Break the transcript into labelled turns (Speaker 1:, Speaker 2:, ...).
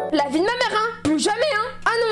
Speaker 1: La vie de ma mère, hein. Plus jamais, hein. Ah non.